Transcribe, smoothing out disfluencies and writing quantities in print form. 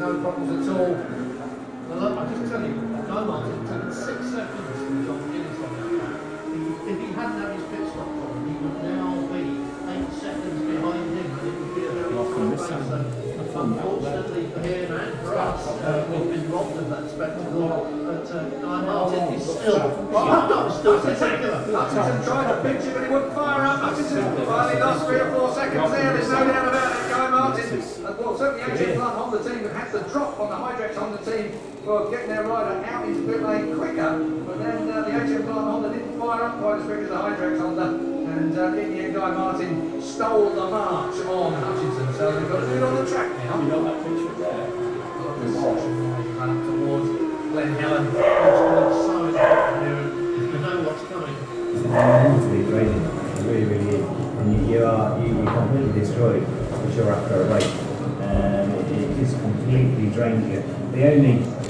no problems at all. Well, I just tell you, Guy Martin took 6 seconds from John McGuiness on that lap. If he hadn't had his pit stop on, he would now be 8 seconds behind him, and it would be a very strong race. So, unfortunately for him and for us, we've been robbed of that spectacle. But Guy Martin is still spectacular. Hutchinson tried to pinch him, but he wouldn't fire up. Hutchinson finally lost 3 or 4 seconds there. There's no doubt about it. Guy Martin, well, certainly the H.M. Plant Honda team have had to drop on the Hydrex Honda team for getting their rider out into pit lane quicker. But then the H.M. Plant Honda didn't fire up quite as quick as the Hydrex Honda. And in the end, Guy Martin stole the march on Hutchinson. So they've got to do it on the track now. You got that picture there. This section run up towards Glen Helen. It's so important. You know what's coming. It's to be raining. It really, really is. And you're completely destroyed for sure after a race. It just completely drains you. The only